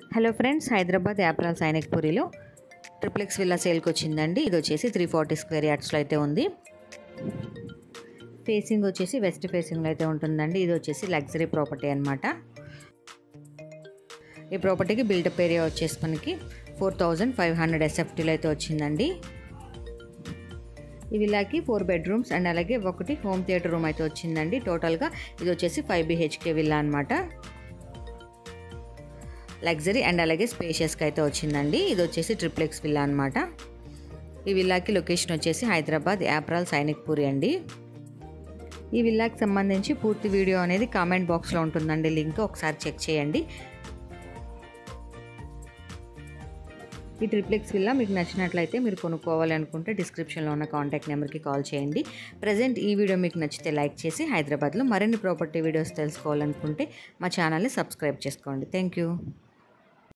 Hello friends, Hyderabad Yapral సైనిక్పురిలో triplex villa సేల్కి వచ్చిందండి. ఇది వచ్చేసి 340 స్క్వేర్ యార్డ్స్లో అయితే ఉంది. ఫేసింగ్ వచ్చేసి వెస్ట్ ఫేసింగ్లో అయితే ఉంటుందండి. ఇది వచ్చేసి లగ్జరీ ప్రాపర్టీ అనమాట. ఈ ప్రాపర్టీకి బిల్డప్ ఏరియా వచ్చేసి మనకి 4500 SFTలో అయితే వచ్చిందండి. ఈ విల్లాకి 4 బెడ్రూమ్స్ అండ్ అలాగే ఒకటి హోమ్ థియేటర్ రూమ్ అయితే వచ్చిందండి. టోటల్గా ఇది వచ్చేసి 5 BHK విల్లా అనమాట. లగ్జరీ అండ్ అలాగే స్పేషియస్గా అయితే వచ్చిందండి. ఇది వచ్చేసి ట్రిప్లెక్స్ విల్లా అనమాట. ఈ విల్లాకి లొకేషన్ వచ్చేసి హైదరాబాద్ యాప్రాల్ సైనిక్పురి అండి. ఈ విల్లాకి సంబంధించి పూర్తి వీడియో అనేది కామెంట్ బాక్స్లో ఉంటుందండి, లింక్ ఒకసారి చెక్ చేయండి. ఈ ట్రిప్లెక్స్ విల్లా మీకు నచ్చినట్లయితే మీరు కొనుక్కోవాలి అనుకుంటే డిస్క్రిప్షన్లో ఉన్న కాంటాక్ట్ నెంబర్కి కాల్ చేయండి. ప్రజెంట్ ఈ వీడియో మీకు నచ్చితే లైక్ చేసి హైదరాబాద్లో మరిన్ని ప్రాపర్టీ వీడియోస్ తెలుసుకోవాలనుకుంటే మా ఛానల్ని సబ్స్క్రైబ్ చేసుకోండి. Thank you.